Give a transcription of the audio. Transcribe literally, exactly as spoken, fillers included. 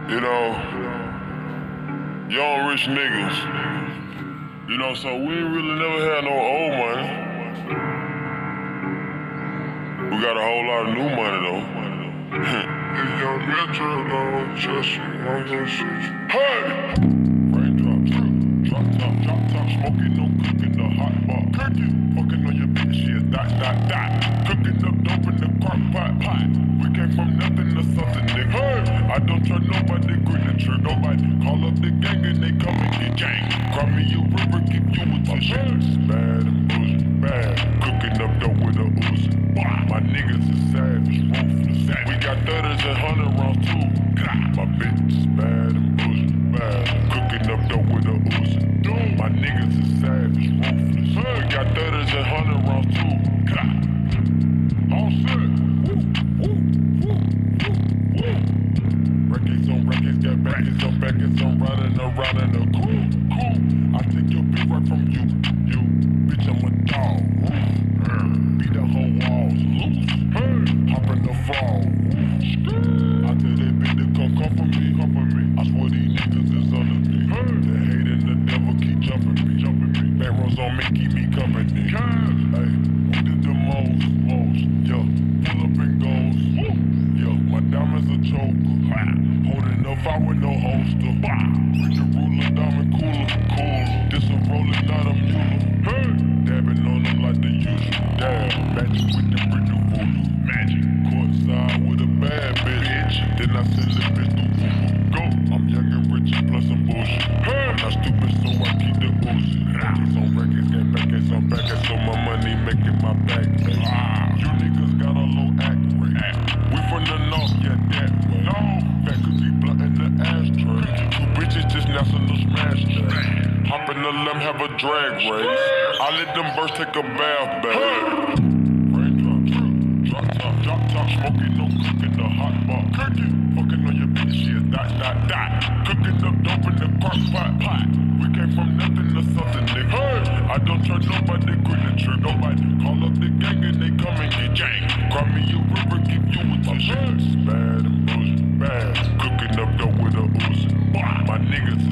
You know, young rich niggas. You know, so we ain't really never had no old money. We got a whole lot of new money though. If young Metro don't trust you, I'm gonna shoot you. Hey! Raindrops, drop top, drop top, smoking, no cooking, the hot bar. Cooking, fucking on your bitch, shit, dot, dot, dot. Cooking up dope in the crock pot, pot. We came from nothing to something, nigga. Hey! I don't trust nobody, grip the trick, nobody. Call up the gang and they come and get gang. Cry me a river, give you a t-shirt. Bad and bullshit, bad. Cooking up dope with a ooze. My niggas is savage, ruthless. We got thudders and hundred rounds too. My bitch is bad and bullshit, bad. Cooking up dope with a ooze. My niggas is savage, ruthless. We got thudders and hundred rounds too. All set. Records on records, got backers on backers, I'm riding around in a cool, cool. I take your bitch right from you, you. Bitch, I'm a dog. Beat the whole walls loose. Hey, hop in the fall. I tell that bitch to come come for me, come for me. I swear these niggas is under me. Hey, the hate and the devil keep jumping me, jumping me. Back rows on me, keep me company. Hey, who did the most, most? Yeah, pull up and goes. Yeah, my diamonds a choker. Holding up out with no holster. Bring the ruler, diamond cooler, cool. This a roller, not a mule. Hey, dabbing on them like the usual. Dab, magic with the brick of voodoo. Magic, courtside with a bad bitch. Then I send the bitch through voodoo. Go, I'm young and rich and plus I'm bullshit. Hey, I'm not stupid, so I keep the Uzi. Records on records, get backers on backers, so my money making my back pay. You niggas got a low act rate. We from the north, yeah, that way. No, that could be blunt in the ashtray. Two bitches just national smash track. Hop in the limb, have a drag race. I let them birds take a bath bag. Raindrops, drop top, drop top, smoking, no cooking, the hot bar. Cooking, fucking on your bitch, shit, dot, dot, dot. Cooking up dope in the crock pot, pot. We came from nothing to something, nigga. Hey, I don't trust nobody, grip the trick, nobody. Call up the gang and they come and get gang. Cry me a river, give you a t-shirt. Bad and bullshit, bad. Cooking up dope with a ooze. My niggas